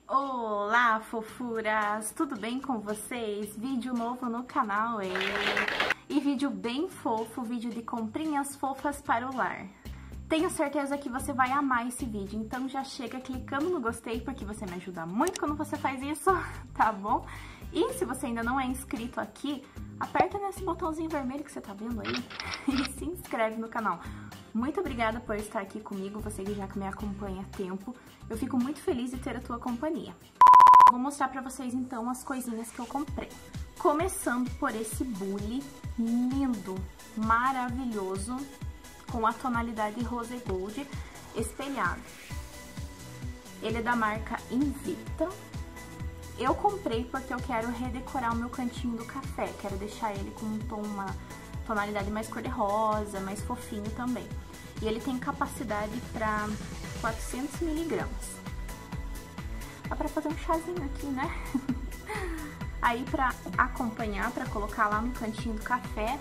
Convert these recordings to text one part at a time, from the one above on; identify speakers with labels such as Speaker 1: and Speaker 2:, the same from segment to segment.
Speaker 1: Olá, fofuras! Tudo bem com vocês? Vídeo novo no canal, e vídeo bem fofo, vídeo de comprinhas fofas para o lar. Tenho certeza que você vai amar esse vídeo, então já chega clicando no gostei, porque você me ajuda muito quando você faz isso, tá bom? E se você ainda não é inscrito aqui, aperta nesse botãozinho vermelho que você tá vendo aí e se inscreve no canal. Muito obrigada por estar aqui comigo, você que já me acompanha há tempo. Eu fico muito feliz de ter a tua companhia. Vou mostrar pra vocês então as coisinhas que eu comprei. Começando por esse bule lindo, maravilhoso, com a tonalidade Rose Gold espelhado. Ele é da marca Invicta. Eu comprei porque eu quero redecorar o meu cantinho do café. Quero deixar ele com um tom, uma tonalidade mais cor-de-rosa, mais fofinho também. E ele tem capacidade para 400 miligramas. Dá pra fazer um chazinho aqui, né? Aí pra acompanhar, pra colocar lá no cantinho do café,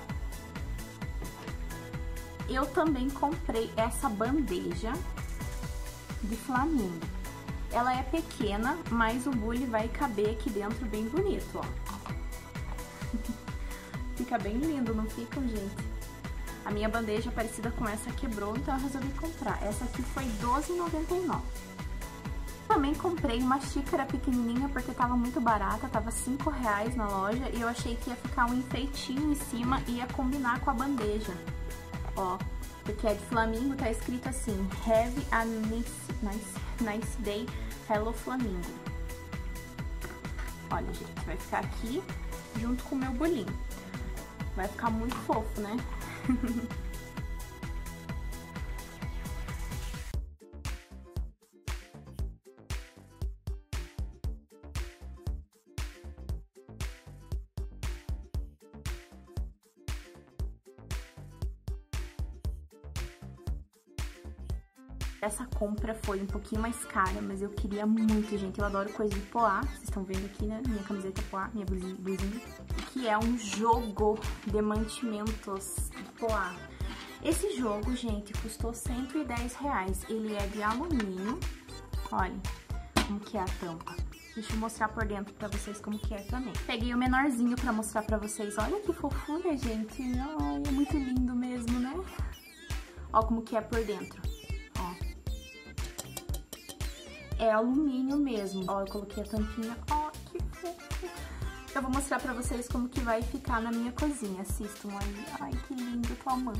Speaker 1: eu também comprei essa bandeja de flamingo. Ela é pequena, mas o bule vai caber aqui dentro bem bonito, ó. Fica bem lindo, não fica, gente? A minha bandeja parecida com essa quebrou, então eu resolvi comprar. Essa aqui foi R$12,99. Também comprei uma xícara pequenininha porque tava muito barata, tava R$5 na loja, e eu achei que ia ficar um enfeitinho em cima e ia combinar com a bandeja. Ó, porque é de flamingo, tá escrito assim: Have a nice day, Hello Flamingo. Olha, gente, vai ficar aqui junto com o meu bolinho. Vai ficar muito fofo, né? Essa compra foi um pouquinho mais cara, mas eu queria muito, gente. Eu adoro coisa de poá. Vocês estão vendo aqui, né? Minha camiseta poá, minha blusinha. Que é um jogo de mantimentos de poá. Esse jogo, gente, custou R$110. Ele é de alumínio. Olha como que é a tampa. Deixa eu mostrar por dentro pra vocês como que é também. Peguei o menorzinho pra mostrar pra vocês. Olha que fofura, gente. Ai, é muito lindo mesmo, né? Ó como que é por dentro. É alumínio mesmo. Ó, eu coloquei a tampinha. Ó, que fofo. Eu vou mostrar pra vocês como que vai ficar na minha cozinha. Assistam aí. Ai, que lindo, tô amando.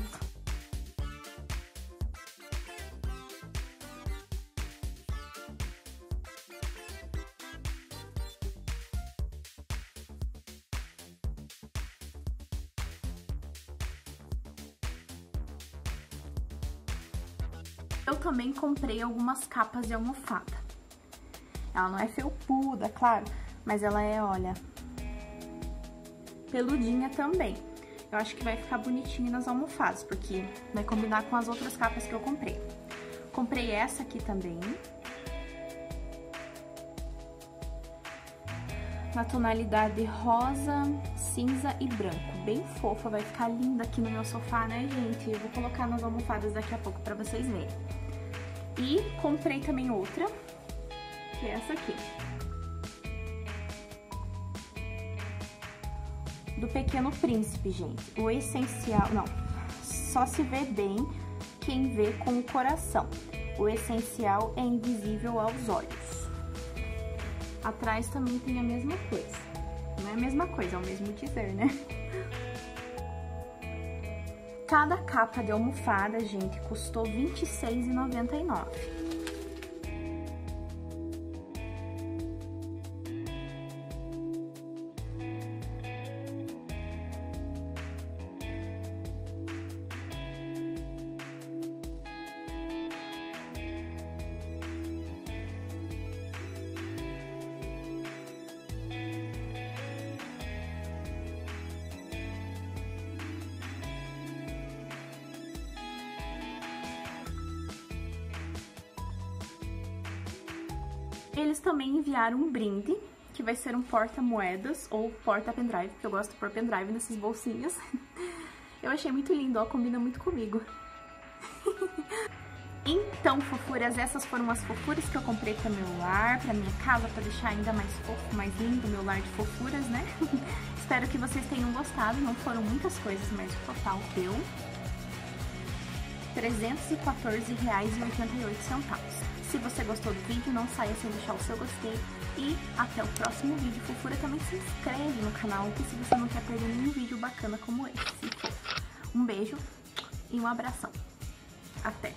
Speaker 1: Eu também comprei algumas capas de almofada. Ela não é felpuda, claro, mas ela é, olha, peludinha também. Eu acho que vai ficar bonitinho nas almofadas, porque vai combinar com as outras capas que eu comprei. Comprei essa aqui também. Na tonalidade rosa, cinza e branco. Bem fofa, vai ficar linda aqui no meu sofá, né, gente? Eu vou colocar nas almofadas daqui a pouco pra vocês verem. E comprei também outra, que é essa aqui. Do Pequeno Príncipe, gente. O essencial... Não, só se vê bem quem vê com o coração. O essencial é invisível aos olhos. Atrás também tem a mesma coisa. Não é a mesma coisa, é o mesmo dizer, né? Cada capa de almofada, gente, custou R$26,99. Eles também enviaram um brinde, que vai ser um porta-moedas ou porta-pendrive, porque eu gosto de pôr pendrive nesses bolsinhos. Eu achei muito lindo, ó, combina muito comigo. Então, fofuras, essas foram as fofuras que eu comprei para meu lar, para minha casa, para deixar ainda mais fofo, mais lindo meu lar de fofuras, né? Espero que vocês tenham gostado, não foram muitas coisas, mas o total deu R$ 314,88. Se você gostou do vídeo, não saia sem deixar o seu gostei e até o próximo vídeo. Fofura, também se inscreve no canal, que se você não quer perder nenhum vídeo bacana como esse. Um beijo e um abração. Até!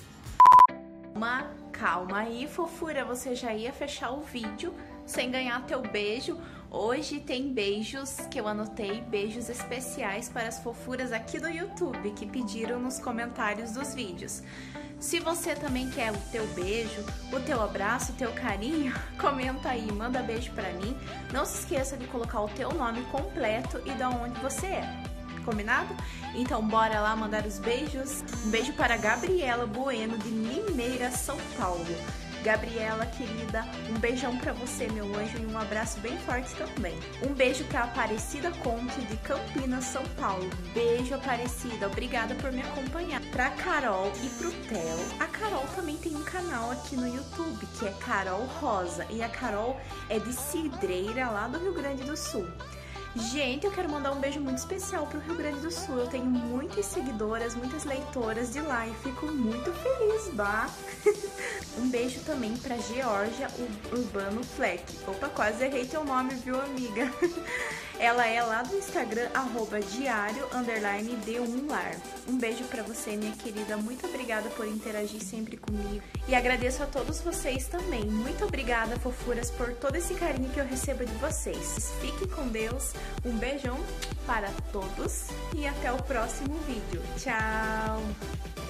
Speaker 1: Calma aí, fofura, você já ia fechar o vídeo sem ganhar teu beijo. Hoje tem beijos que eu anotei, beijos especiais para as fofuras aqui do YouTube que pediram nos comentários dos vídeos. Se você também quer o teu beijo, o teu abraço, o teu carinho, comenta aí, manda beijo pra mim. Não se esqueça de colocar o teu nome completo e de onde você é. Combinado? Então bora lá mandar os beijos. Um beijo para Gabriela Bueno, de Limeira, São Paulo. Gabriela, querida, um beijão pra você, meu anjo, e um abraço bem forte também. Um beijo pra Aparecida Conte, de Campinas, São Paulo. Beijo, Aparecida, obrigada por me acompanhar. Pra Carol e pro Theo. A Carol também tem um canal aqui no YouTube, que é Carol Rosa. E a Carol é de Cidreira, lá do Rio Grande do Sul. Gente, eu quero mandar um beijo muito especial pro Rio Grande do Sul. Eu tenho muitas seguidoras, muitas leitoras de lá e fico muito feliz, bah! Um beijo também pra Georgia Urbano Fleck. Opa, quase errei teu nome, viu, amiga? Ela é lá do Instagram, @diario_d1lar. Um beijo pra você, minha querida. Muito obrigada por interagir sempre comigo. E agradeço a todos vocês também. Muito obrigada, fofuras, por todo esse carinho que eu recebo de vocês. Fiquem com Deus. Um beijão para todos e até o próximo vídeo. Tchau!